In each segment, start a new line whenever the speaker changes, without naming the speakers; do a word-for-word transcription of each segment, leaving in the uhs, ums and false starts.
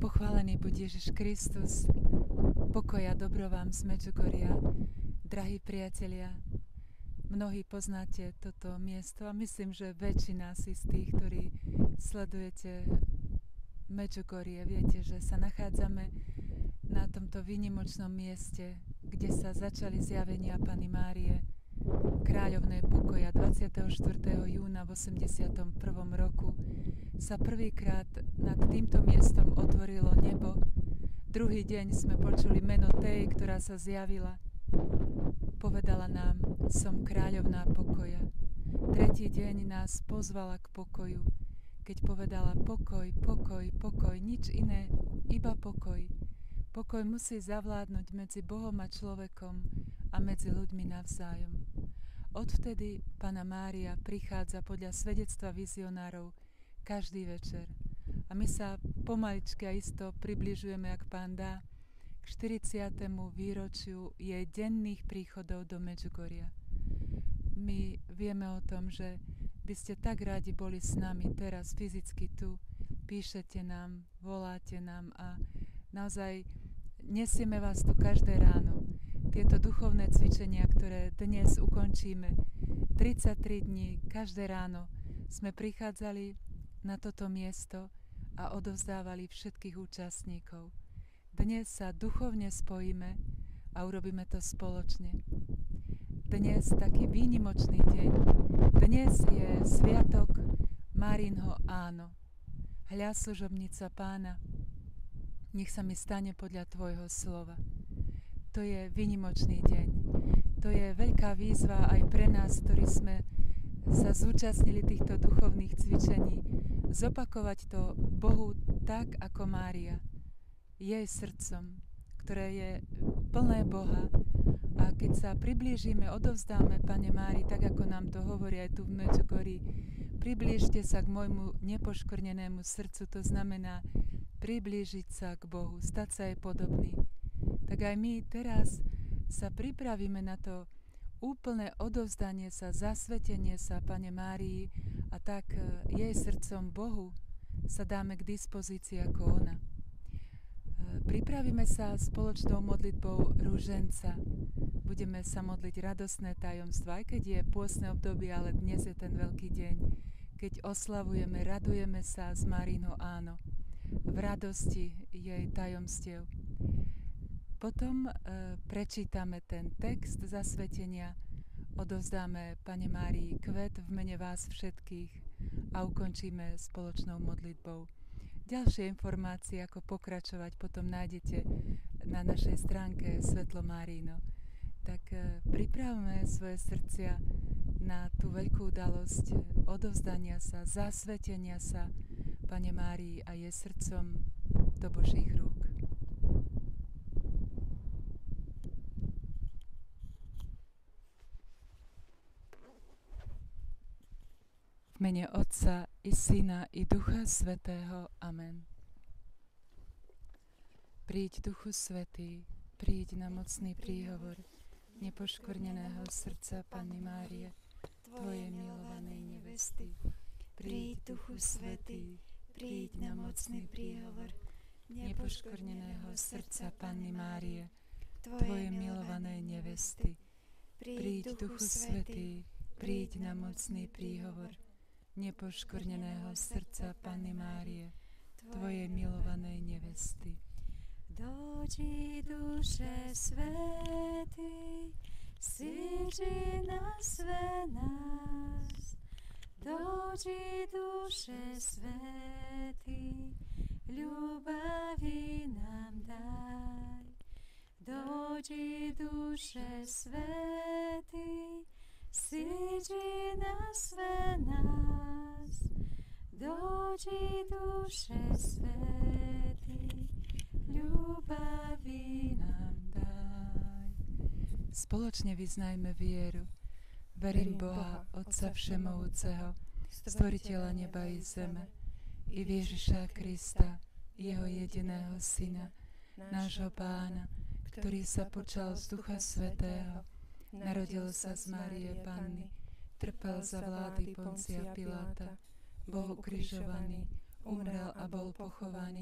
Pochválený buď Ježiš Kristus, pokoja dobro vám z Medžugoria. Drahí priatelia, mnohí poznáte toto miesto a myslím, že väčšina si z tých, ktorí sledujete Medžugorie, viete, že sa nachádzame na tomto výnimočnom mieste, kde sa začali zjavenia Panny Márie, kráľovnej pokoja. dvadsiateho štvrtého júna v osemdesiatom prvom roku sa prvýkrát nad týmto miestom otvorilo nebo. Druhý deň sme počuli meno tej, ktorá sa zjavila. Povedala nám, som kráľovná pokoja. Tretí deň nás pozvala k pokoju, keď povedala pokoj, pokoj, pokoj, nič iné, iba pokoj. Pokoj musí zavládnuť medzi Bohom a človekom a medzi ľuďmi navzájom. Odvtedy Panna Mária prichádza podľa svedectva vizionárov každý večer. A my sa pomaličky a isto približujeme, ak Pán dá, k štyridsiatemu výročiu jej denných príchodov do Medžugoria. My vieme o tom, že by ste tak radi boli s nami teraz fyzicky tu, píšete nám, voláte nám a naozaj nesieme vás tu každé ráno. Tieto duchovné cvičenia, ktoré dnes ukončíme, tridsaťtri dní, každé ráno sme prichádzali na toto miesto a odovzdávali všetkých účastníkov. Dnes sa duchovne spojíme a urobíme to spoločne. Dnes taký výnimočný deň. Dnes je sviatok Márinho áno. Hľa služobnica Pána, nech sa mi stane podľa tvojho slova. To je výnimočný deň. To je veľká výzva aj pre nás, ktorí sme sa zúčastnili týchto duchovných cvičení, zopakovať to Bohu tak, ako Mária, jej srdcom, ktoré je plné Boha. A keď sa priblížime, odovzdáme Pane Márii, tak ako nám to hovorí aj tu v Medžugorí, priblížte sa k môjmu nepoškvrnenému srdcu, to znamená priblížiť sa k Bohu, stať sa jej podobný. Tak aj my teraz sa pripravíme na to úplné odovzdanie sa, zasvetenie sa Pane Márii a tak jej srdcom Bohu sa dáme k dispozícii ako ona. Pripravíme sa spoločnou modlitbou rúženca. Budeme sa modliť radostné tajomstva, aj keď je pôstne obdobie, ale dnes je ten veľký deň, keď oslavujeme, radujeme sa z Márinho áno, v radosti jej tajomstiev. Potom e, prečítame ten text zasvetenia, odovzdáme Pane Márii kvet v mene vás všetkých a ukončíme spoločnou modlitbou. Ďalšie informácie, ako pokračovať, potom nájdete na našej stránke Svetlo Márino. Tak e, pripravme svoje srdcia na tú veľkú udalosť odovzdania sa, zasvetenia sa Pane Márii a jej srdcom do Božích rúk. V mene Otca i Syna i Ducha Svätého. Amen. Príď, Duchu Svätý, príď na mocný príhovor nepoškvrneného srdca Panny Márie, Tvojej milovanej nevesty. Príď, Duchu Svätý, príď na mocný príhovor nepoškvrneného srdca Panny Márie, Tvojej milovanej nevesty. Príď, Duchu Svätý, príď na mocný príhovor nepoškvrneného srdca Panny Márie, Tvojej milovanej nevesty.
Dođi, duše sveti, siđi na sve nas. Dođi, duše sveti, ljubavi nam daj. Dođi, duše sveti, siđi na sve nas. Dođi, duše sveti, ljubavi nam daj.
Spoločne vyznajme vieru. Verím Boha, Otca Všemohúceho, Stvoriteľa neba i zeme, i v Ježiša Krista, Jeho jediného Syna, nášho Pána, ktorý sa počal z Ducha Svätého, narodil sa z Márie Panny, trpel za vlády Poncia Piláta, bol ukrižovaný, umrel a bol pochovaný,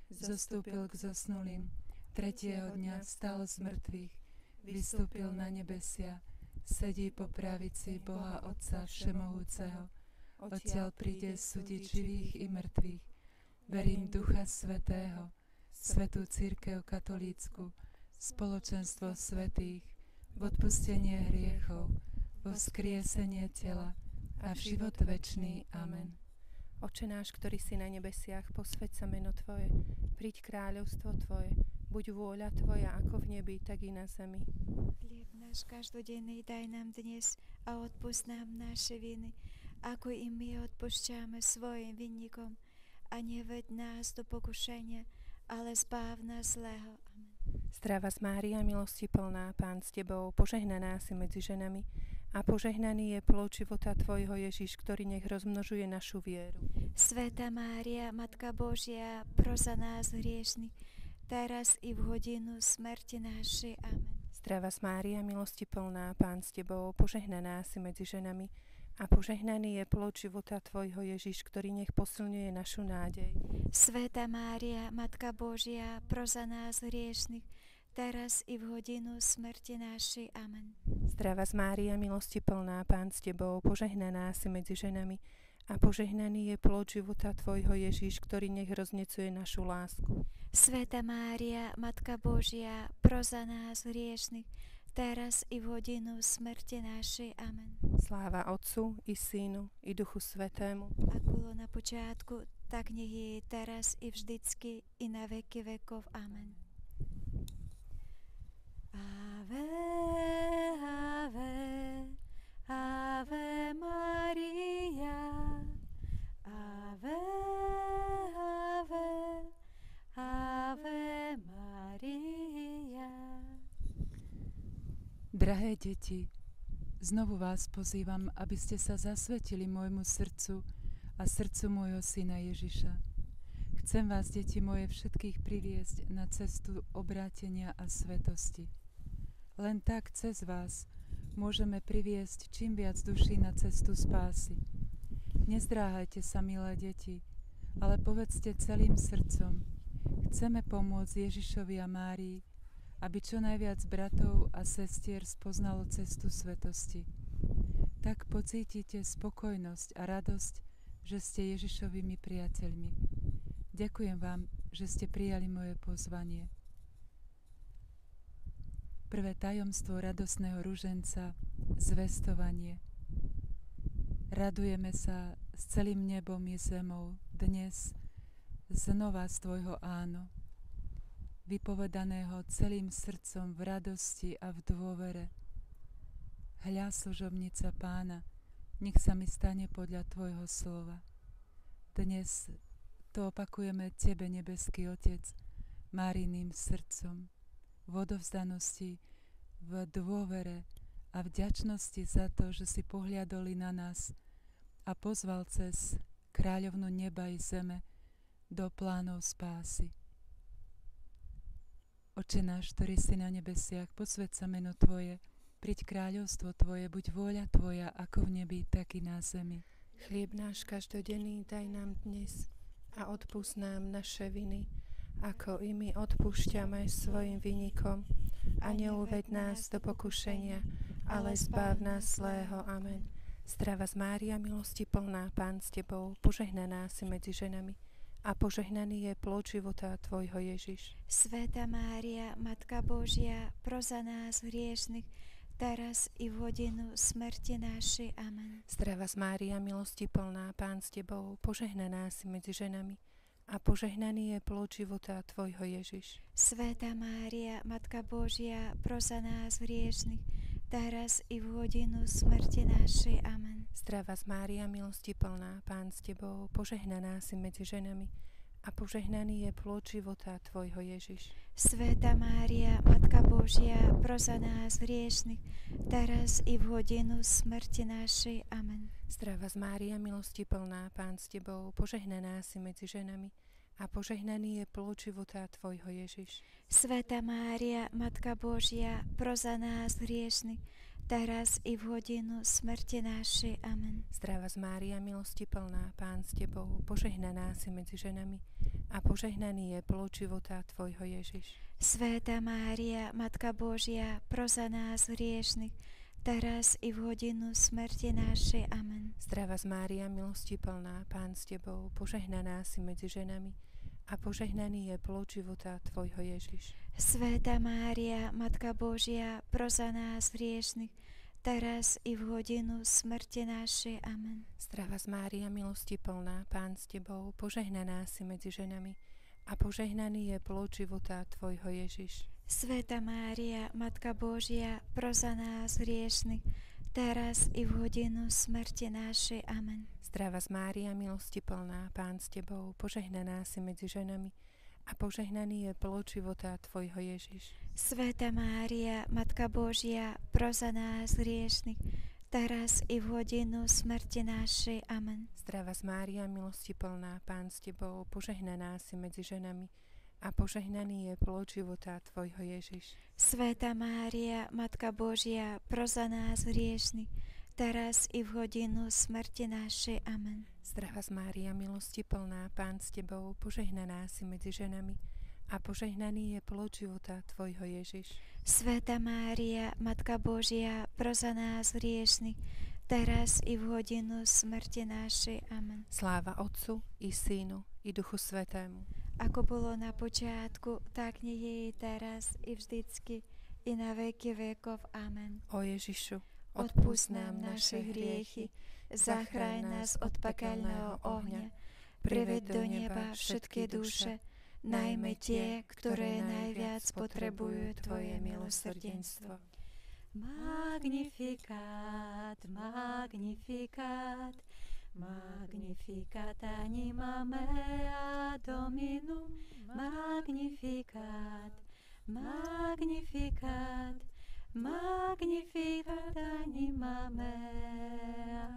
zostúpil k zosnulým, tretieho dňa vstal z mŕtvych, vystúpil na nebesia, sedí po pravici Boha Otca Všemohúceho, odtiaľ príde súdiť živých i mŕtvych. Verím Ducha Svätého, Svätú cirkev katolícku, spoločenstvo svätých, v odpustenie hriechov, vo vzkriesenie tela a v život večný. Amen.
Oče náš, ktorý si na nebesiach, posväť sa meno Tvoje, príď kráľovstvo Tvoje, buď vôľa Tvoja ako v nebi, tak i na zemi.
Хлеб наш каждоденный дай нам днес, а отпусти нам наши вины, ако и мы отпущаем своим винникам, а не ведь нас до покушения, ale zbav nás zlého. Amen.
Zdravá z Mária, milosti plná, Pán s Tebou, požehnaná si medzi ženami a požehnaný je plod života Tvojho Ježiš, ktorý nech rozmnožuje našu vieru.
Sveta Mária, Matka Božia, pros za nás hriešnych, teraz i v hodinu smrti našej. Amen.
Zdravá z Mária, milosti plná, Pán s Tebou, požehnaná si medzi ženami a požehnaný je plod života Tvojho Ježiš, ktorý nech posilňuje našu nádej.
Sveta Mária, Matka Božia, pros za nás hriešnych, teraz i v hodinu smrti našej. Amen.
Zdravá z Mária, milosti plná, Pán s Tebou, požehnaná si medzi ženami a požehnaný je plod života Tvojho Ježiš, ktorý nech roznecuje našu lásku.
Sveta Mária, Matka Božia, pros za nás hriešnych, teraz i v hodinu smrti našej. Amen.
Sláva Otcu i Synu i Duchu Svätému.
Ak bolo na počiatku, tak nech je teraz i vždycky i na veky vekov. Amen. Ave, ave, ave Maria, ave, ave, ave Maria.
Drahé deti, znovu vás pozývam, aby ste sa zasvetili môjmu srdcu a srdcu môjho syna Ježiša. Chcem vás, deti moje, všetkých priviesť na cestu obrátenia a svetosti. Len tak cez vás môžeme priviesť čím viac duší na cestu spásy. Nezdráhajte sa, milé deti, ale povedzte celým srdcom: chceme pomôcť Ježišovi a Márii, aby čo najviac bratov a sestier spoznalo cestu svetosti. Tak pocítite spokojnosť a radosť, že ste Ježišovými priateľmi. Ďakujem vám, že ste prijali moje pozvanie. Prvé tajomstvo radosného ruženca, zvestovanie. Radujeme sa s celým nebom i zemou dnes znova z Tvojho áno, vypovedaného celým srdcom v radosti a v dôvere. Hľa, služobnica Pána, nech sa mi stane podľa Tvojho slova. Dnes to opakujeme Tebe, nebeský Otec, Máriným srdcom, v odovzdanosti, v dôvere a vďačnosti za to, že si pohľadoli na nás a pozval cez kráľovnu neba i zeme do plánov spásy. Oče náš, ktorý si na nebesiach, posväť sa meno Tvoje, príď kráľovstvo Tvoje, buď vôľa Tvoja, ako v nebi, tak i na zemi.
Chlieb náš každodenný daj nám dnes a odpusť nám naše viny, ako i my odpúšťame svojim vinníkom, a neuveď nás do pokušenia, ale zbav nás zlého. Amen. Zdravá z Mária, milosti plná, Pán s Tebou, požehnaná si medzi ženami a požehnaný je plod života Tvojho Ježiš.
Sveta Mária, Matka Božia, pros za nás hriešnych, teraz i v hodinu smrti našej. Amen.
Zdravá z Mária, milosti plná, Pán s Tebou, požehnaná si medzi ženami a požehnaný je plod života Tvojho Ježiš.
Sveta Mária, Matka Božia, pros za nás hriešnych, teraz i v hodinu smrti našej. Amen.
Zdravá z Mária, milosti plná, Pán s Tebou, požehnaná si medzi ženami a požehnaný je plod života Tvojho Ježiš.
Sveta Mária, Matka Božia, pros za nás hriešnych, teraz i v hodinu smrti našej. Amen.
Zdravá z Mária, milosti plná, Pán s Tebou, požehnaná si medzi ženami a požehnaný je plod života Tvojho Ježiš.
Sveta Mária, Matka Božia, pros za nás hriešnych, teraz i v hodinu smrti našej. Amen.
Zdravá z Mária, milosti plná, Pán s Tebou, požehnaná si medzi ženami a požehnaný je plod života Tvojho Ježiš.
Svätá Mária, Matka Božia, pros za nás hriešnych, teraz i v hodinu smrti našej. Amen.
Zdravá z Mária, milosti plná, Pán s Tebou, požehnaná si medzi ženami a požehnaný je plod života Tvojho Ježiš.
Svätá Mária, Matka Božia, pros za nás hriešnych, teraz i v hodinu smrti našej. Amen.
Zdravá z Mária, milosti plná, Pán s Tebou, požehnaná si medzi ženami a požehnaný je plod života Tvojho Ježiš.
Svätá Mária, Matka Božia, pros za nás hriešnych, teraz i v hodinu smrti našej. Amen.
Zdravá z Mária, milosti plná, Pán s Tebou, požehnaná si medzi ženami a požehnaný je plod života Tvojho Ježiš.
Svätá Mária, Matka Božia, pros za nás hriešnych, teraz i v hodinu smrti našej. Amen.
Zdravá z Mária, milosti plná, Pán s Tebou, požehnaná si medzi ženami a požehnaný je plod života Tvojho Ježiš.
Svätá Mária, Matka Božia, pros za nás hriešnych, teraz i v hodinu smrti našej. Amen.
Zdravá z Mária, milosti plná, Pán s Tebou, požehnaná si medzi ženami a požehnaný je plod života Tvojho Ježiš.
Svätá Mária, Matka Božia, pros za nás hriešnych, teraz i v hodinu smrti našej. Amen.
Sláva Otcu i Synu i Duchu Svätému.
Ako bolo na počiatku, tak nie je i teraz, i vždycky, i na veky vekov. Amen.
O Ježišu,
odpusť nám naše hriechy, zachráň nás od pekelného ohňa, priveď do neba všetky duše, najmä tie, ktoré najviac potrebujú Tvoje milosrdenstvo. Magnificat, magnificat, magnificat anima mea Dominum, magnificat, magnificat, magnificat anima mea.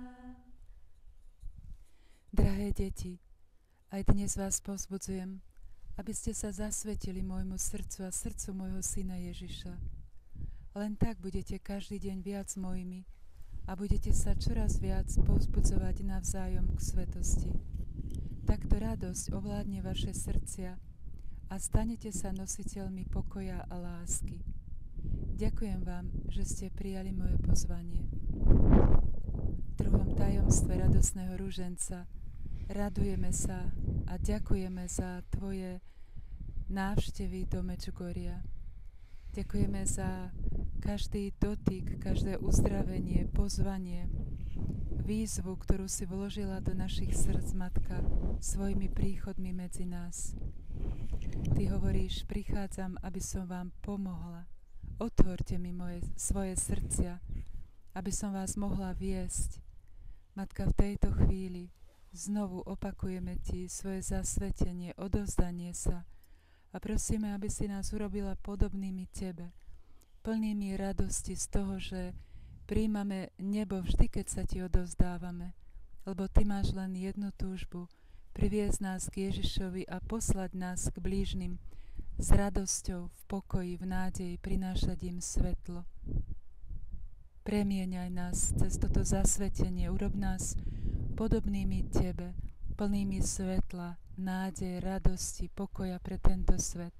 Drahé deti, aj dnes vás povzbudzujem, aby ste sa zasvetili môjmu srdcu a srdcu môjho syna Ježiša. Len tak budete každý deň viac mojimi a budete sa čoraz viac povzbudzovať navzájom k svetosti. Takto radosť ovládne vaše srdcia a stanete sa nositeľmi pokoja a lásky. Ďakujem vám, že ste prijali moje pozvanie. V druhom tajomstve radosného ruženca radujeme sa a ďakujeme za Tvoje návštevy do Medžugoria. Ďakujeme za každý dotyk, každé uzdravenie, pozvanie, výzvu, ktorú si vložila do našich srdc, Matka, svojimi príchodmi medzi nás. Ty hovoríš, prichádzam, aby som vám pomohla. Otvorte mi moje, svoje srdcia, aby som vás mohla viesť. Matka, v tejto chvíli znovu opakujeme Ti svoje zasvetenie, odovzdanie sa a prosíme, aby si nás urobila podobnými Tebe, plnými radosti z toho, že príjmame nebo vždy, keď sa Ti odovzdávame, lebo Ty máš len jednu túžbu, priviesť nás k Ježišovi a poslať nás k blížnym s radosťou, v pokoji, v nádeji, prinášať im svetlo. Premieňaj nás cez toto zasvetenie, urob nás podobnými Tebe, plnými svetla, nádej, radosti, pokoja pre tento svet.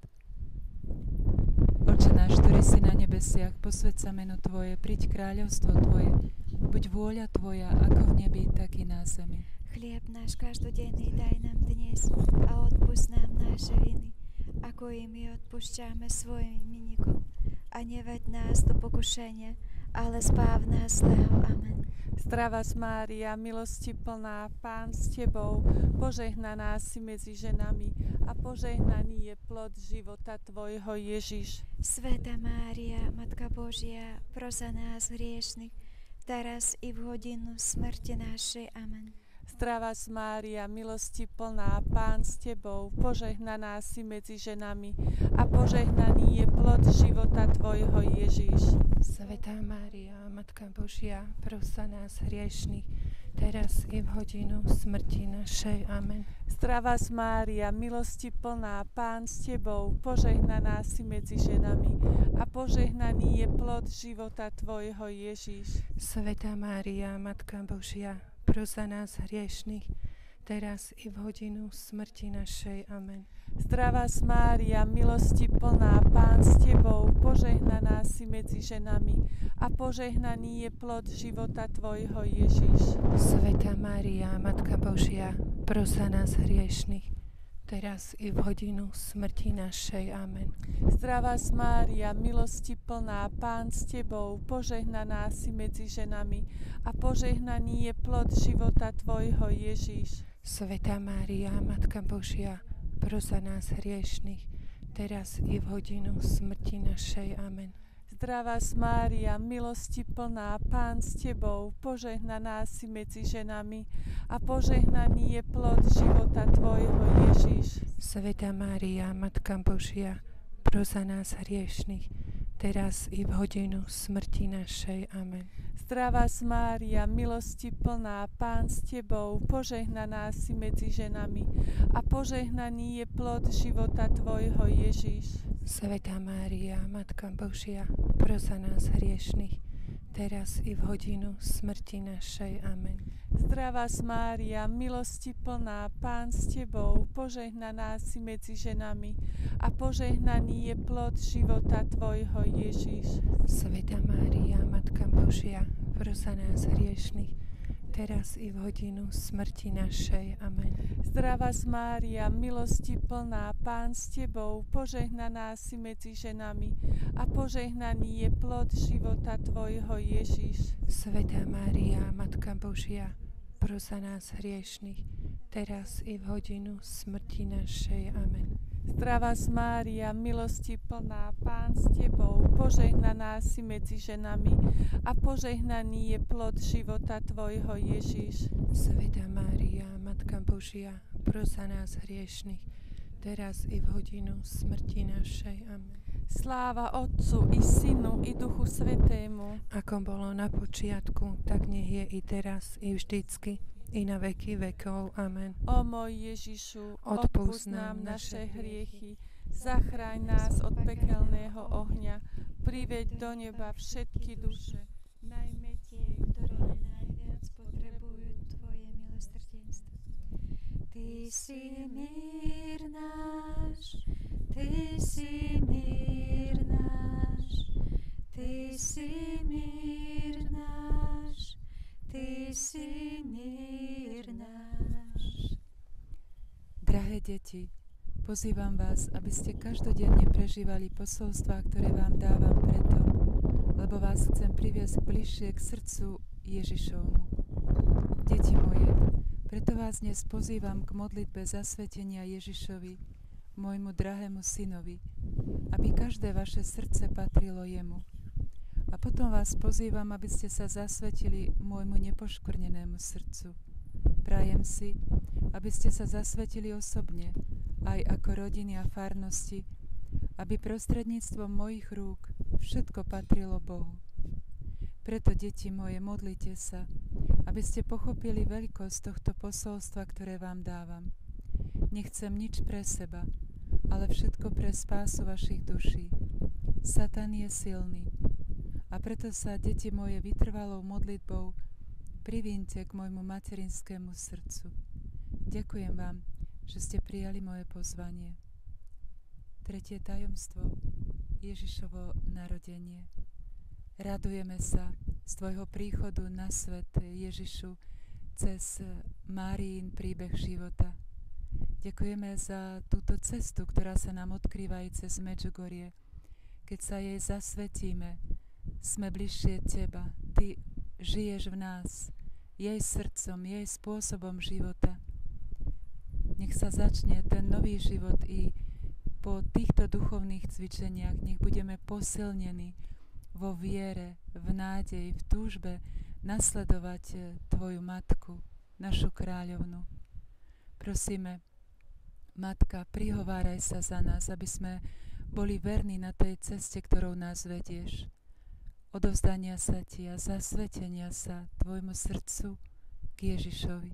Oče náš, ktorý si na nebesiach, posväť sa meno Tvoje, príď kráľovstvo Tvoje, buď vôľa Tvoja, ako v nebi, tak i na zemi.
Chlieb náš každodenný daj nám dnes a odpusť nám naše viny, ako i my odpúšťame svojim vinníkom. A neveď nás do pokušenia, ale zbav nás zlého. Amen.
Zdravá Mária, milosti plná, Pán s Tebou, požehnaná si medzi ženami a požehnaný je plod života Tvojho Ježiš.
Svätá Mária, Matka Božia, pros za nás hriešnych, teraz i v hodinu smrti našej. Amen.
Zdravá Mária, milosti plná, Pán s Tebou, požehnaná si medzi ženami a požehnaný je plod života Tvojho Ježiš.
Svätá Mária, Matka Božia, pros za nás hriešnych, teraz i v hodinu smrti našej. Amen.
Zdravá Mária, milosti plná, Pán s Tebou, požehnaná si medzi ženami a požehnaný je plod života Tvojho, Ježiš.
Svätá Mária, Matka Božia, pros za nás hriešnych, teraz i v hodinu smrti našej. Amen.
Zdravá Mária, milosti plná, Pán s Tebou, požehnaná si medzi ženami a požehnaný je plod života Tvojho, Ježiš.
Svätá Mária, Matka Božia, pros za nás hriešnych, teraz i v hodinu smrti našej. Amen.
Zdravá Mária, milosti plná, Pán s Tebou, požehnaná si medzi ženami a požehnaný je plod života Tvojho, Ježiš.
Svätá Mária, Matka Božia, pros za nás hriešnych, teraz i v hodinu smrti našej. Amen.
Zdravá Mária, milosti plná, Pán s Tebou, požehnaná si medzi ženami a požehnaný je plod života Tvojho, Ježiš.
Svätá Mária, Matka Božia, pros za nás hriešnych, teraz i v hodinu smrti našej. Amen.
Zdravá Mária, milosti plná, Pán s Tebou, požehnaná si medzi ženami a požehnaný je plod života Tvojho, Ježiš.
Svätá Mária, Matka Božia, pros za nás hriešnych, teraz i v hodinu smrti našej. Amen.
Zdravá Mária, milosti plná, Pán s Tebou, požehnaná si medzi ženami a požehnaný je plod života Tvojho, Ježiš.
Svätá Mária, Matka Božia, pros za nás hriešnych, teraz i v hodinu smrti našej. Amen.
Zdravá Mária, milosti plná, Pán s Tebou, požehnaná si medzi ženami a požehnaný je plod života Tvojho, Ježiš.
Svätá Mária, Matka Božia, pros za nás hriešnych, teraz i v hodinu smrti našej. Amen.
Zdravá Mária, milosti plná, Pán s Tebou, požehnaná si medzi ženami a požehnaný je plod života Tvojho, Ježiš.
Svätá Mária, Matka Božia, pros za nás hriešnych, teraz i v hodinu smrti našej. Amen.
Sláva Otcu i Synu i Duchu Svätému,
ako bolo na počiatku, tak nech je i teraz, i vždycky, i na veky vekov. Amen.
O môj Ježišu, odpusť nám naše hriechy, zachráň nás od pekelného ohňa, priveď do neba všetky duše, najmä tie,
ktoré najviac potrebujú Tvoje milosrdenstvo. Ty si mír náš, Ty si mír náš, Ty si mír náš, Ty si mír náš.
Drahé deti, pozývam vás, aby ste každodenne prežívali posolstvá, ktoré vám dávam preto, lebo vás chcem priviesť bližšie k srdcu Ježišovmu. Deti moje, preto vás dnes pozývam k modlitbe zasvetenia Ježišovi, môjmu drahému synovi, aby každé vaše srdce patrilo jemu. A potom vás pozývam, aby ste sa zasvetili môjmu nepoškvrnenému srdcu. Prajem si, aby ste sa zasvetili osobne, aj ako rodiny a farnosti, aby prostredníctvom mojich rúk všetko patrilo Bohu. Preto, deti moje, modlite sa, aby ste pochopili veľkosť tohto posolstva, ktoré vám dávam. Nechcem nič pre seba, ale všetko pre spásu vašich duší. Satan je silný. A preto sa, deti moje, vytrvalou modlitbou privínte k môjmu materinskému srdcu. Ďakujem vám, že ste prijali moje pozvanie. Tretie tajomstvo, Ježišovo narodenie. Radujeme sa z Tvojho príchodu na svet, Ježišu, cez Máriin príbeh života. Ďakujeme za túto cestu, ktorá sa nám odkrýva aj cez Medžugorie. Keď sa jej zasvetíme, sme bližšie Teba. Ty žiješ v nás, jej srdcom, jej spôsobom života. Nech sa začne ten nový život i po týchto duchovných cvičeniach. Nech budeme posilnení vo viere, v nádeji, v túžbe nasledovať Tvoju Matku, našu kráľovnu. Prosíme, Matka, prihováraj sa za nás, aby sme boli verní na tej ceste, ktorou nás vedieš. Odovzdania sa Ti a zasvetenia sa Tvojmu srdcu, k Ježišovi.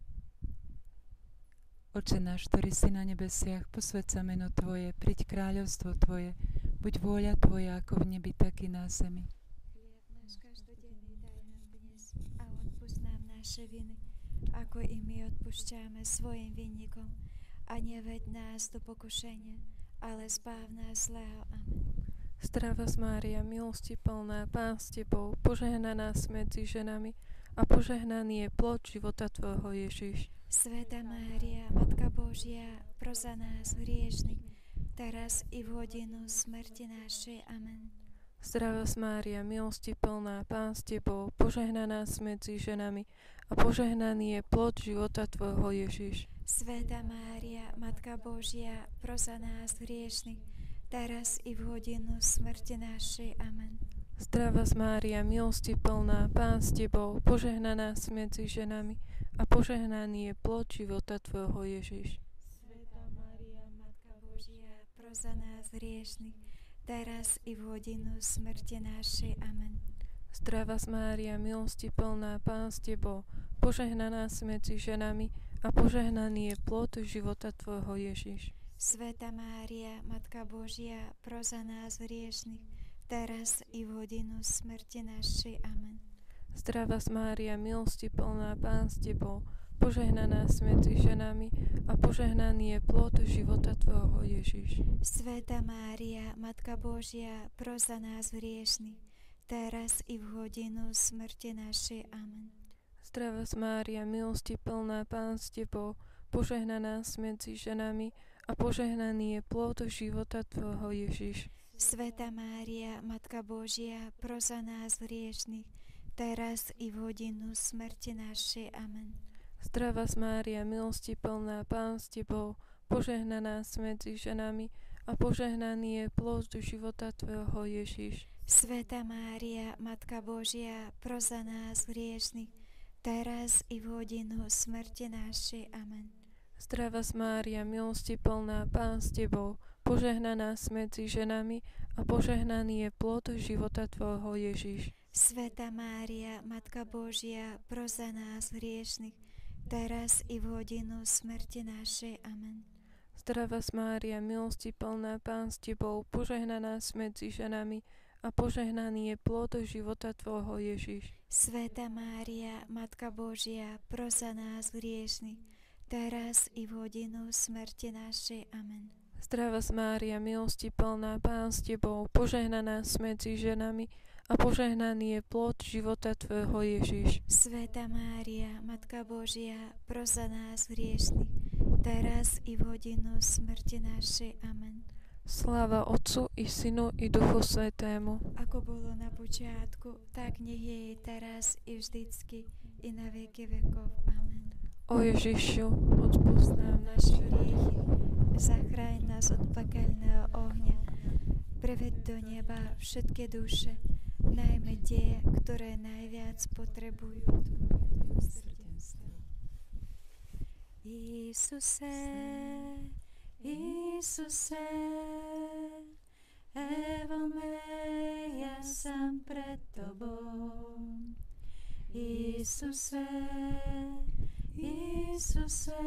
Oče náš, ktorý si na nebesiach, posväť sa meno Tvoje, príď kráľovstvo Tvoje, buď vôľa Tvoja ako v nebi, tak i na zemi.
Chlieb náš každodenný daj nám dnes a odpusť nám naše viny, ako i my odpúšťame svojim vinníkom. A neveď nás do pokušenia, ale zbav nás zlého. Amen.
Zdravá Mária, milosti plná, Pán s Tebou, požehnaná si medzi ženami a požehnaný je plod života Tvojho Ježiš.
Sveta Mária, Matka Božia, pros za nás hriešnych, teraz i v hodinu smrti našej. Amen.
Zdravá Mária, milosti plná, Pán s Tebou, požehnaná si medzi ženami a požehnaný je plod života Tvojho Ježiš.
Sveta Mária, Matka Božia, pros za nás hriešnych, teraz i v hodinu smrti našej. Amen.
Zdravá Mária, milosti plná, Pán s Tebou, požehnaná si medzi ženami a požehnaný je plod života Tvojho Ježiš.
Sveta Mária, Matka Božia, pros za nás hriešnych, teraz i v hodinu smrti našej. Amen.
Zdravá Mária, milosti plná, Pán s Tebou, požehnaná si medzi ženami a požehnaný je plod života Tvojho Ježiš.
Sveta Mária, Matka Božia, pros za nás hriešnych, teraz i v hodinu smrti našej. Amen.
Zdravá Mária, milosti plná, Pán s Tebou, požehnaná si medzi ženami a požehnaný je plod života Tvojho Ježiš.
Sveta Mária, Matka Božia, pros za nás hriešnych, teraz i v hodinu smrti našej. Amen.
Zdravá Mária, milosti plná, Pán s Tebou, požehnaná si medzi ženami a požehnaný je plod života Tvojho Ježiš.
Sveta Mária, Matka Božia, pros za nás hriešnych, teraz i v hodinu smrti našej. Amen.
Zdravá Mária, milosti plná, Pán s Tebou, požehnaná si medzi ženami a požehnaný je plod života Tvojho Ježiš.
Sveta Mária, Matka Božia, pros za nás hriešnych, teraz i v hodinu smrti našej. Amen.
Zdravá Mária, milosti plná, Pán s Tebou, požehnaná si medzi ženami a požehnaný je plod života Tvojho Ježiš.
Sveta Mária, Matka Božia, pros za nás hriešnych, teraz i v hodinu smrti našej. Amen.
Zdravá Mária, milosti plná, Pán s Tebou, požehnaná si medzi ženami a požehnaný je plod života Tvojho Ježiš.
Sveta Mária, Matka Božia, pros za nás hriešnych, teraz i v hodinu smrti našej. Amen.
Zdravá Mária, milosti plná, Pán s Tebou, požehnaná si medzi ženami a požehnaný je plod života Tvojho Ježiš.
Sveta Mária, Matka Božia, pros za nás hriešnych, teraz i v hodinu smrti našej. Amen.
Sláva Otcu i Synu i Duchu Svätému,
ako bolo na počiatku, tak nech je i teraz i vždycky i na veky vekov. Amen.
O Ježišu, odpusť nám naše hriechy,
zachráň nás od pekelného ohňa, preved do neba všetky duše, najmä tie, ktoré najviac potrebujú Tvojho milosrdenstva. Isuse, Isuse, evo me, ja sam pred Tobou. Isuse, Isuse,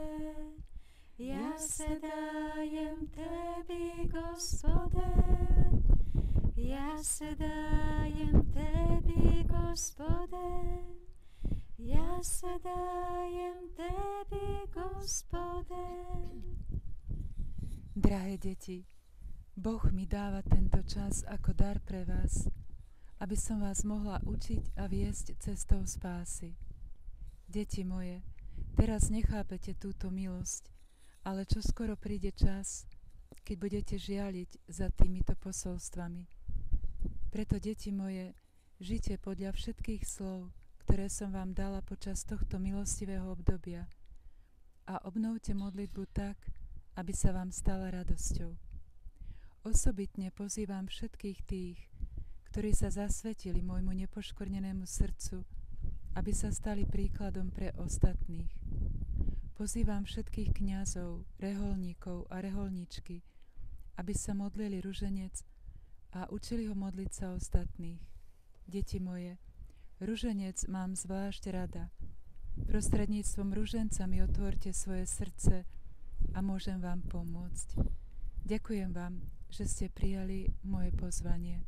ja se dajem Tebi, Gospode, ja se dajem Tebi, Gospode, ja se dajem Tebi, Gospode.
Drahé deti, Boh mi dáva tento čas ako dar pre vás, aby som vás mohla učiť a viesť cestou spásy. Deti moje, teraz nechápete túto milosť, ale čo skoro príde čas, keď budete žialiť za týmito posolstvami. Preto, deti moje, žite podľa všetkých slov, ktoré som vám dala počas tohto milostivého obdobia a obnovte modlitbu tak, aby sa vám stala radosťou. Osobitne pozývam všetkých tých, ktorí sa zasvetili môjmu nepoškvrnenému srdcu, aby sa stali príkladom pre ostatných. Pozývam všetkých kňazov, reholníkov a reholníčky, aby sa modlili ruženec a učili ho modliť sa ostatných. Deti moje, ruženec mám zvlášť rada, Prostredníctvom ruženca mi otvorte svoje srdce a môžem vám pomôcť. Ďakujem vám, že ste prijali moje pozvanie.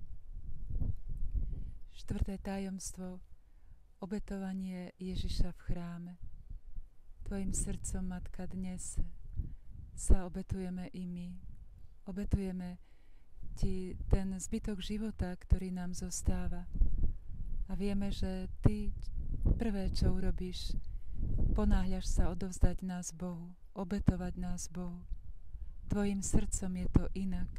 Štvrté tajomstvo. Obetovanie Ježiša v chráme. Tvojim srdcom, Matka, dnes sa obetujeme i my. Obetujeme Ti ten zbytok života, ktorý nám zostáva. A vieme, že Ty prvé, čo urobíš, ponáhľaš sa odovzdať nás Bohu, obetovať nás Bohu. Tvojim srdcom je to inak.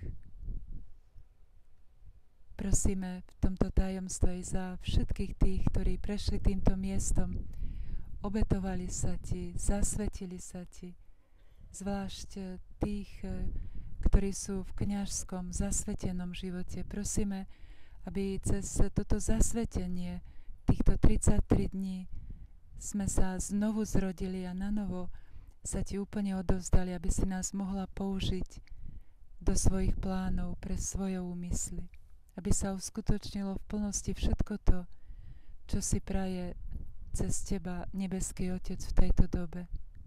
Prosíme v tomto tajomstve za všetkých tých, ktorí prešli týmto miestom, obetovali sa Ti, zasvetili sa Ti, zvlášť tých, ktorí sú v kňažskom zasvetenom živote. Prosíme, aby cez toto zasvetenie týchto tridsaťtri dní sme sa znovu zrodili a nanovo sa Ti úplne odovzdali, aby si nás mohla použiť do svojich plánov pre svoje úmysly. Aby sa uskutočnilo v plnosti všetko to, čo si praje cez Teba, nebeský Otec, v tejto dobe.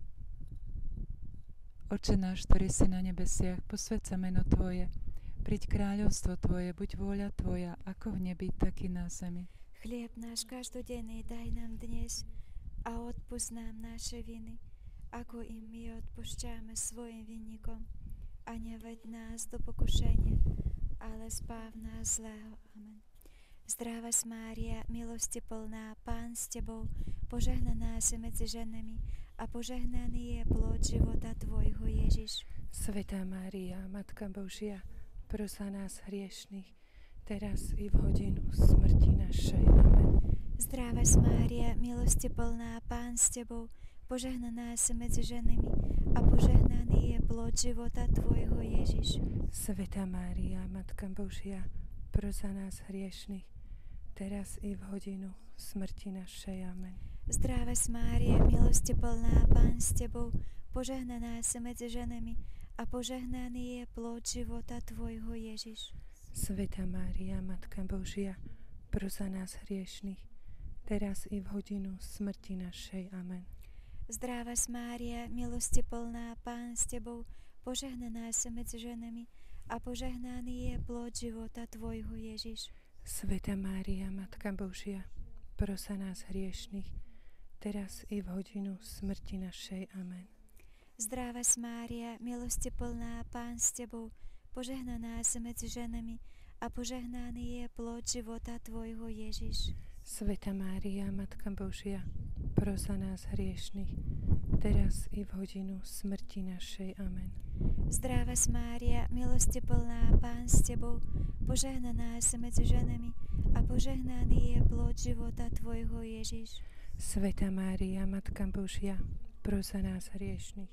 Oče náš, ktorý si na nebesiach, posväť sa meno Tvoje, príď kráľovstvo Tvoje, buď vôľa Tvoja, ako v nebi, tak i na zemi.
Chlieb náš každodenný daj nám dnes a odpusť nám naše viny, ako i my odpúšťame svojim vinníkom. A neveď nás do pokušenia, ale zbav nás zlého. Amen. Zdravá Mária, milosti plná, Pán s Tebou, požehnaná si medzi ženami a požehnaný je plod života Tvojho, Ježiš.
Svätá Mária, Matka Božia, pros za nás hriešnych, teraz i v hodinu smrti našej. Amen.
Zdravá Mária, milosti plná, Pán s Tebou, požehnaná si medzi ženami a požehnaný je plod života Tvojho, Ježiš.
Svätá Mária, Matka Božia, pros za nás hriešnych, teraz i v hodinu smrti našej. Amen.
Zdravá Mária, milosti plná, Pán s Tebou, požehnaná si medzi ženami a požehnaný je plod života Tvojho, Ježiš.
Svätá Mária, Matka Božia, pros za nás hriešnych, teraz i v hodinu smrti našej. Amen.
Zdravá Mária, milosti plná, Pán s Tebou, požehnaná si medzi ženami a požehnaný je plod života Tvojho, Ježiš.
Svätá Mária, Matka Božia, pros za nás hriešnych, teraz i v hodinu smrti našej. Amen.
Zdravá Mária, milosti plná, Pán s Tebou, požehnaná si medzi ženami a požehnaný je plod života Tvojho, Ježiš.
Svätá Mária, Matka Božia, pros za nás hriešnych, teraz i v hodinu smrti našej. Amen.
Zdravá Mária, milosti plná, Pán s Tebou, požehnaná si medzi ženami a požehnaný je plod života Tvojho, Ježiš.
Svätá Mária, Matka Božia, pros za nás hriešnych,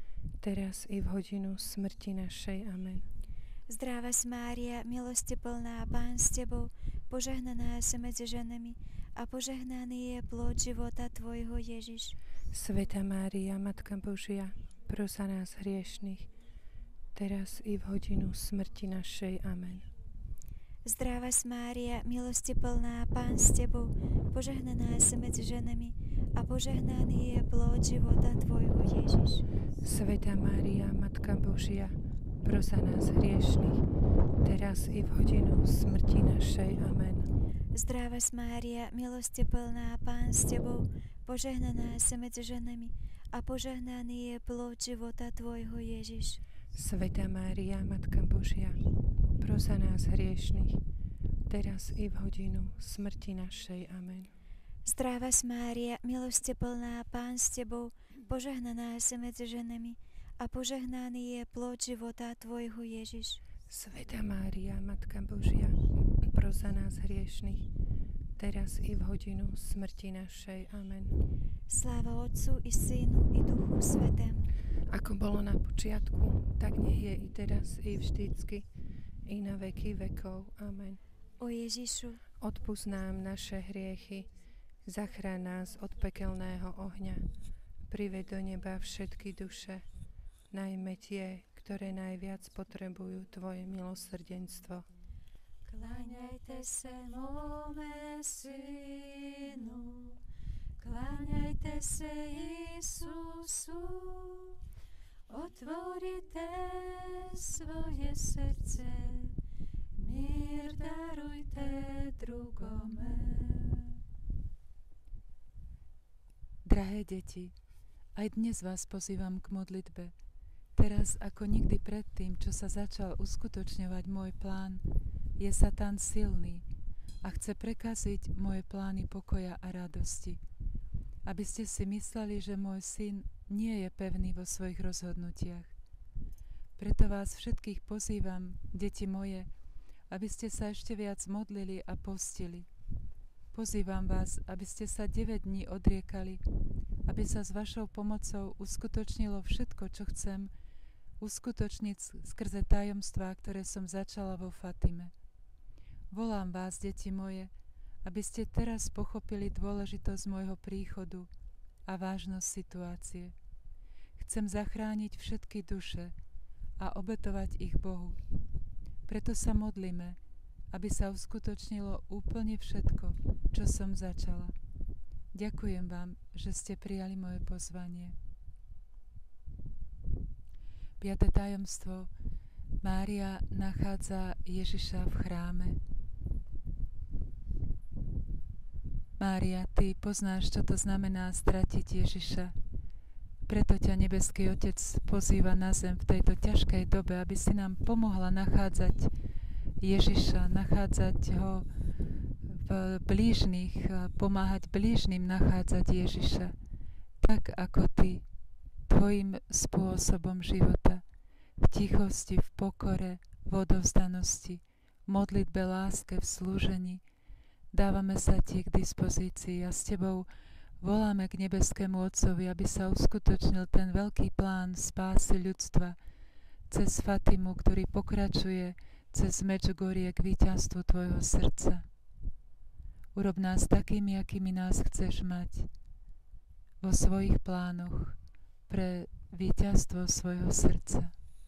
teraz i v hodinu smrti našej. Amen.
Zdravá Mária, milosti plná, Pán s Tebou, požehnaná si medzi ženami a požehnaný je plod života Tvojho, Ježiš.
Svätá Mária, Matka Božia, pros za nás hriešnych, teraz i v hodinu smrti našej. Amen.
Zdravá Mária, milosti plná, Pán s Tebou, požehnaná si medzi ženami a požehnaný je plod života Tvojho, Ježiš.
Svätá Mária, Matka Božia, pros za nás hriešnych, teraz i v hodinu smrti našej. Amen.
Zdravá Mária, milosti plná, Pán s Tebou, požehnaná si medzi ženami a požehnaný je plod života Tvojho, Ježiš.
Svätá Mária, Matka Božia, pros za nás hriešnych, teraz i v hodinu smrti našej. Amen.
Zdravá Mária, milosti plná, Pán s Tebou, požehnaná si medzi ženami a požehnaný je plod života Tvojho, Ježiš.
Svätá Mária, Matka Božia, pros za nás hriešnych, teraz i v hodinu smrti našej. Amen.
Sláva Otcu i Synu i Duchu Svätému.
Ako bolo na počiatku, tak nech je i teraz, i vždycky, i na veky vekov. Amen.
O Ježišu,
odpusť nám naše hriechy, zachráň nás od pekelného ohňa, priveď do neba všetky duše, najmä tie, ktoré najviac potrebujú Tvoje milosrdenstvo.
Kláňajte se, môme Synu,
Kláňajte se Isusu, otvorite svoje srdce, mír darujte drugome.
Drahé deti, aj dnes vás pozývam k modlitbe. Teraz ako nikdy predtým, čo sa začal uskutočňovať môj plán, je Satan silný a chce prekaziť moje plány pokoja a radosti. Aby ste si mysleli, že môj syn nie je pevný vo svojich rozhodnutiach. Preto vás všetkých pozývam, deti moje, aby ste sa ešte viac modlili a postili. Pozývam vás, aby ste sa deväť dní odriekali, aby sa s vašou pomocou uskutočnilo všetko, čo chcem uskutočniť skrze tajomstvá, ktoré som začala vo Fatime. Volám vás, deti moje, aby ste teraz pochopili dôležitosť môjho príchodu a vážnosť situácie. Chcem zachrániť všetky duše a obetovať ich Bohu. Preto sa modlíme, aby sa uskutočnilo úplne všetko, čo som začala. Ďakujem vám, že ste prijali moje pozvanie. Piate tajomstvo. Mária nachádza Ježiša v chráme. Mária, ty poznáš, čo to znamená stratiť Ježiša. Preto ťa nebeský Otec pozýva na zem v tejto ťažkej dobe, aby si nám pomohla nachádzať Ježiša, nachádzať ho v blížnych, pomáhať blížnym nachádzať Ježiša, tak ako ty, tvojim spôsobom života, v tichosti, v pokore, v odovzdanosti, v modlitbe, láske, v slúžení. Dávame sa ti k dispozícii a s tebou voláme k nebeskému Otcovi, aby sa uskutočnil ten veľký plán spásy ľudstva cez Fatimu, ktorý pokračuje cez Medžugorie k víťazstvu tvojho srdca. Urob nás takými, akými nás chceš mať vo svojich plánoch pre víťazstvo svojho srdca.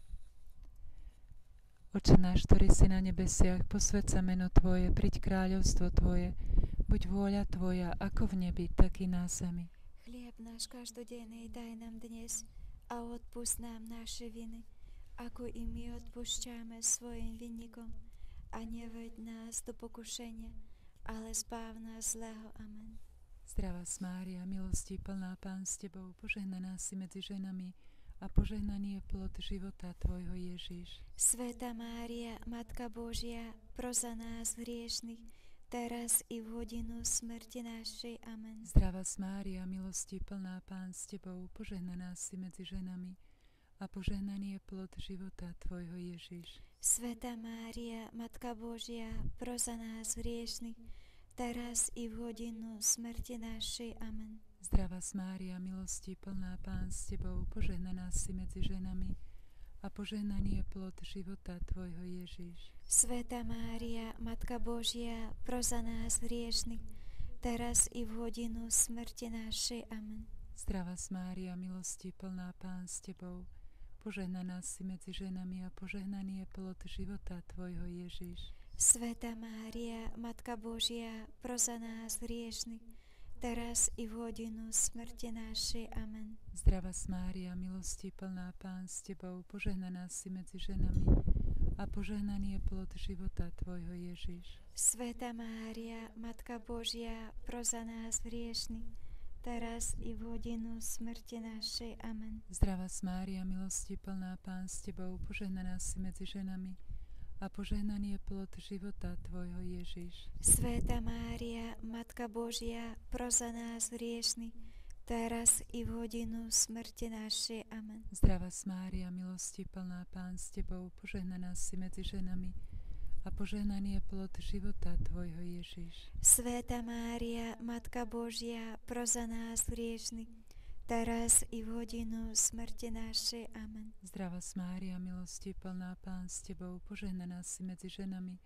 Oče náš, ktorý si na nebesiach, posväť sa meno Tvoje, príď kráľovstvo Tvoje, buď vôľa Tvoja, ako v nebi, tak i na zemi.
Хлеб наш каждодневный дай нам днес, а отпусти нам наши вины, ако и мы отпущаем своим винникам, а не ведь нас до покушения, ale zbav nás zlého. Amen.
Zdravá Mária, milosti plná, Pán s Tebou, požehnaná si medzi ženami, a požehnaný je plod života Tvojho Ježiš.
Sveta Mária, Matka Božia, pros za nás hriešnych, teraz i v hodinu smrti našej. Amen.
Zdravá Mária, milosti plná, Pán s Tebou, požehnaná si medzi ženami a požehnaný je plod života Tvojho Ježiš.
Sveta Mária, Matka Božia, pros za nás hriešnych, teraz i v hodinu smrti našej. Amen.
Zdravá Mária, milosti plná, Pán s Tebou, požehnaná si medzi ženami a požehnaný je plod života Tvojho Ježiš.
Sveta Mária, Matka Božia, pros za nás hriešnych, teraz i v hodinu smrti našej. Amen.
Zdravá Mária, milosti plná, Pán s Tebou, požehnaná si medzi ženami a požehnaný je plod života Tvojho Ježiš.
Sveta Mária, Matka Božia, pros za nás hriešnych, teraz i v hodinu smrti našej. Amen.
Zdravá Mária, milosti plná, Pán s Tebou, požehnaná si medzi ženami a požehnaný je plod života Tvojho Ježiš.
Sveta Mária, Matka Božia, pros za nás hriešnych, teraz i v hodinu smrti našej. Amen.
Zdravá Mária, milosti plná, Pán s Tebou, požehnaná si medzi ženami a požehnaný je plod života Tvojho Ježiš.
Sveta Mária, Matka Božia, pros za nás hriešnych, teraz i v hodinu smrti našej. Amen.
Zdravá Mária, milosti plná, Pán s Tebou, požehnaná si medzi ženami a požehnaný je plod života Tvojho Ježiš.
Sveta Mária, Matka Božia, pros za nás hriešnych, teraz i v hodinu smrti našej. Amen.
Zdravá Mária, milosti plná, Pán s Tebou, požehnaná si medzi ženami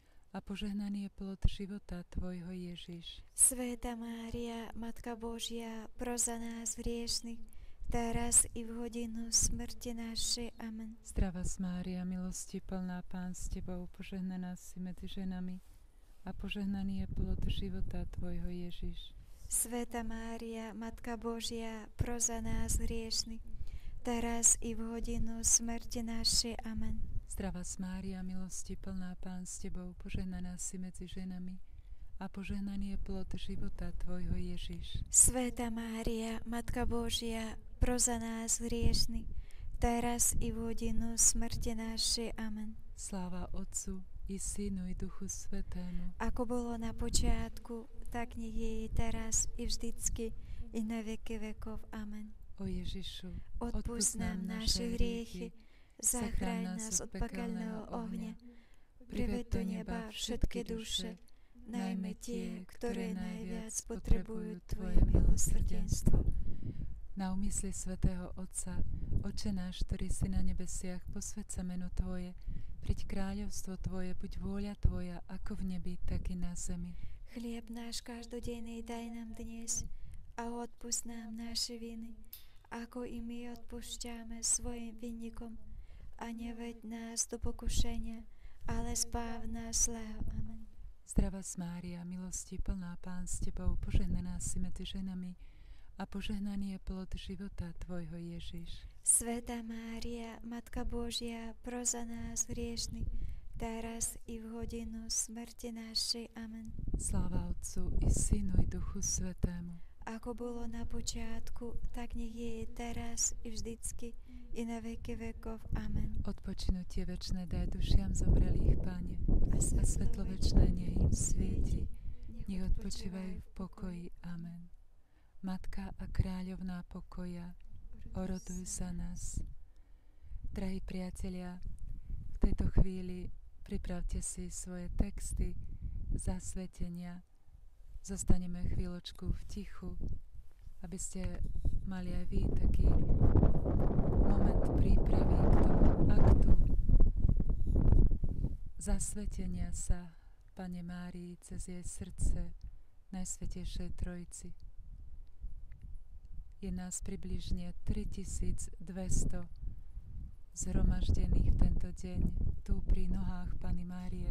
a požehnaný je plod života Tvojho Ježiš.
Sveta Mária, Matka Božia, pros za nás hriešnych, teraz i v hodinu smrti našej. Amen.
Zdravá Mária, milosti plná, Pán s Tebou, požehnaná si medzi ženami a požehnaný je plod života Tvojho Ježiš.
Sveta Mária, Matka Božia, pro za nás hriešnych, teraz i v hodinu smrti našej. Amen.
Zdravá Mária, milosti plná, Pán s Tebou, požehnaná si medzi ženami a požehnaný je plod života Tvojho, Ježiš.
Sveta Mária, Matka Božia, pro za nás hriešnych, teraz i v hodinu smrti našej. Amen.
Sláva Otcu i Synu i Duchu Svätému.
Ako bolo na počiatku, tak nech je i teraz i vždycky i na veky vekov. Amen.
O Ježišu,
odpusť nám naše hriechy, zachráň nás od pekelného ohňa, priveď do neba všetky duše, najmä tie, ktoré najviac potrebujú Tvoje milosrdenstvo.
Na úmysli svätého Otca, Oče náš, ktorý si na nebesiach, posväť sa meno Tvoje, príď kráľovstvo Tvoje, buď vôľa Tvoja, ako v nebi, tak i na zemi.
Chlieb náš každodenný daj nám dnes a odpusť nám naše viny, ako i my odpúšťame svojim vinníkom. A neveď nás do pokušenia, ale zbav nás zlého. Amen.
Zdravá Mária, milosti plná, Pán s Tebou, požehnaná si medzi ženami a požehnaný je plod života Tvojho, Ježiš.
Sveta Mária, Matka Božia, pro za nás hriešnych, teraz i v hodinu smrti našej. Amen.
Sláva Otcu i Synu i Duchu Svätému.
Ako bolo na počiatku, tak nech je i teraz i vždycky i na veky vekov. Amen.
Odpočinutie večné daj dušiam zomrelých, Pane, a svetlo večné nech im svieti, nech odpočívajú v pokoji. Amen. Matka a kráľovná pokoja, oroduj za nás. Drahí priatelia, v tejto chvíli pripravte si svoje texty zasvetenia. Zostaneme chvíľočku v tichu, aby ste mali aj vy taký moment prípravy k tomu aktu zasvetenia sa Panne Márii cez jej srdce Najsvätejšej Trojici. Je nás približne tritisícdvesto zhromaždených v tento deň tu pri nohách Panny Márie.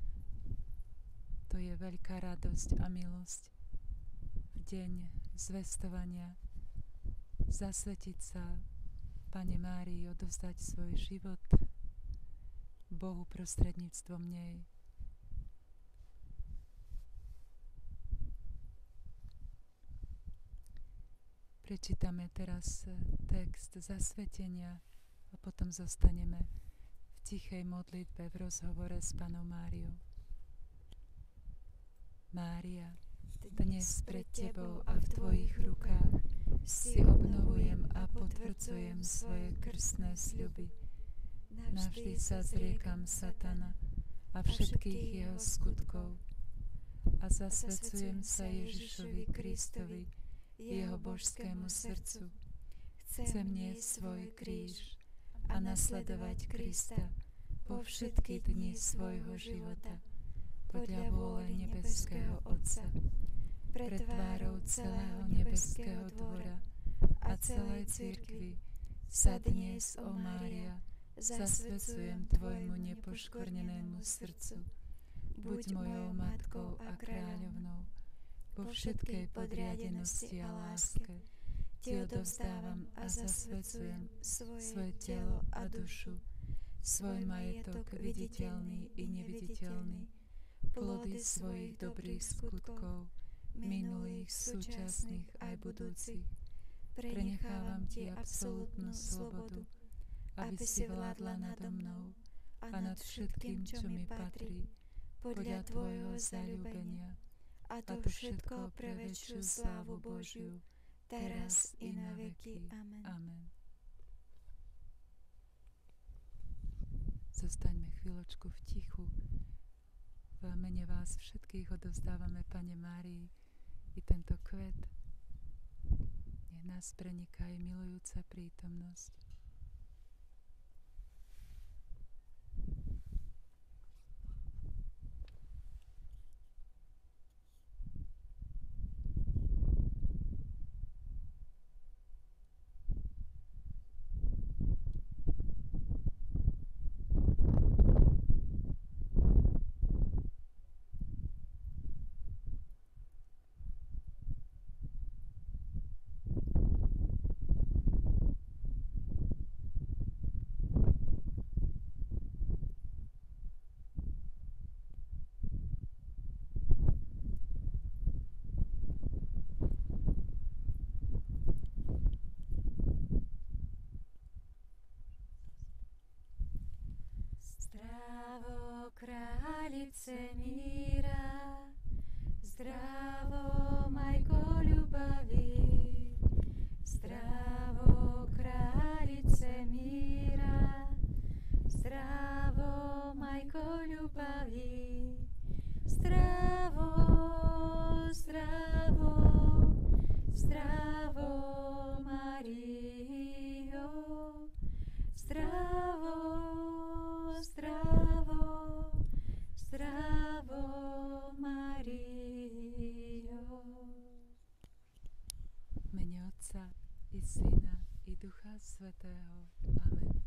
To je veľká radosť a milosť v deň zvestovania zasvetiť sa Panne Márii, odovzdať svoj život Bohu prostredníctvom nej. Prečítame teraz text zasvetenia a potom zostaneme v tichej modlitbe v rozhovore s Pannou Máriou. Mária, dnes pred Tebou a v Tvojich rukách si obnovujem a potvrdzujem svoje krstné sľuby. Navždy sa zriekam satana a všetkých jeho skutkov a zasvedcujem sa Ježišovi Kristovi, jeho božskému srdcu. Chcem niesť svoj kríž a nasledovať Krista po všetky dni svojho života, podľa vôle nebeského Otca, pred tvárou celého nebeského dvora a celej cirkvi sa dnes, ó Mária, zasvedcujem Tvojmu nepoškvrnenému srdcu. Buď mojou matkou a kráľovnou. Po všetkej podriadenosti a láske Ti odovzdávam a zasvedcujem svoje telo a dušu, svoj majetok viditeľný i neviditeľný, plody svojich dobrých skutkov, minulých, súčasných aj budúcich. Prenechávam Ti absolútnu slobodu, aby si vládla nado mnou a nad všetkým, čo mi patrí, podľa Tvojho zaľúbenia. A to všetko pre väčšiu slávu Božiu, teraz i na veky. Amen. Amen. Zostaňme chvíľočku v tichu. V mene vás všetkých odovzdávame Panne Márii i tento kvet. Nech nás preniká aj milujúca prítomnosť.
králice míra, zdravo, Majko ľubavý, zdravo, králice míra, zdravo, Majko ľubavý, zdravo, zdravo, zdravo, Mário, zdravo, zdravo, zdravo, Mário.
V mene Otca i Syna i Ducha Svätého. Amen.